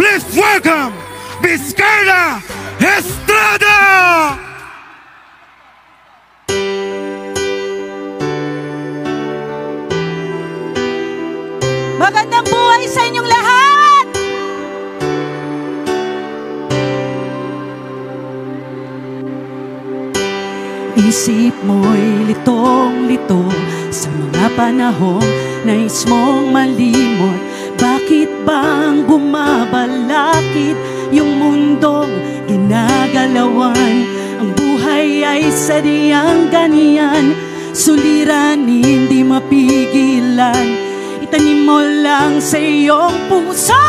Please welcome Vizcarra Estrada! Magandang buhay sa inyong lahat! Isip mo'y litong-lito sa mga panahong nais mong malimot. Bakit bang bumabalakid yung mundong ginagalawan? Ang buhay ay sadyang ganyan, suliranin hindi mapigilan. Itanim mo lang sa iyong puso.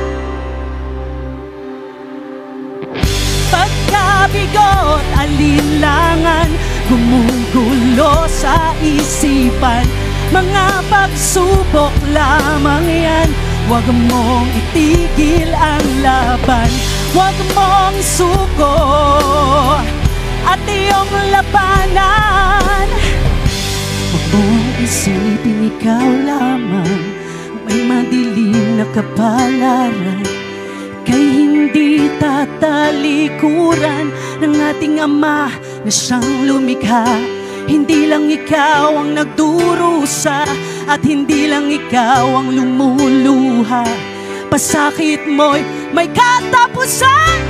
Pagkabigot, alinlangan, gumugulo sa isipan. Mga pagsubok lamang yan, huwag mong itigil ang laban. Huwag mong isuko at iyong labanan. Huwag mong isipin ikaw lamang, may madilim na kapalaran. Kay hindi tatalikuran ng ating Ama na siyang lumikha. Hindi lang ikaw ang nagdurusa at hindi lang ikaw ang lumuluha. Pasakit mo'y may katapusan.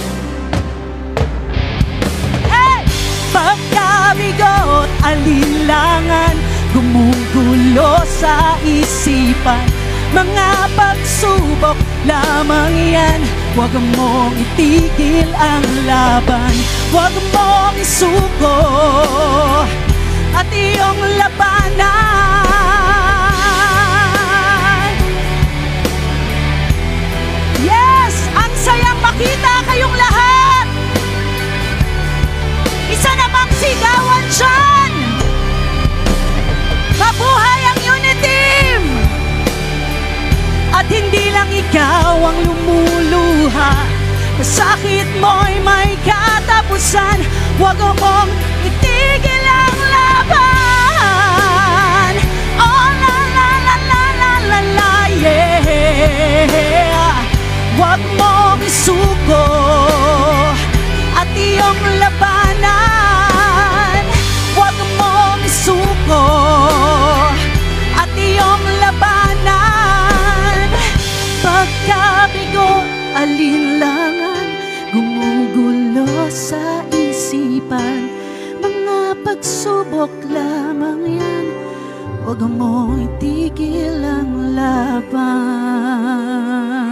Hey! Pagkabigot, alinlangan, gumugulo sa isipan. Mga pagsubok lamang yan, huwag mong itigil ang laban. Huwag mong isuko at iyong labanan. Yes! Ang sayang makita kayong lahat. Isa namang sigawan dyan. Mabuhay ang Unity! At hindi lang ikaw ang lumuluha. Masakit mo'y may katapusan. Huwag mong itigil ang laban. Oh la la la la la la la, yeah. Huwag mong isuko at iyong labanan. Huwag mong isuko at iyong labanan. Pagkabigo, alinlangan, gumugulo sa isipan. Mga pagsubok lamang yan, huwag mo itigil ang laban.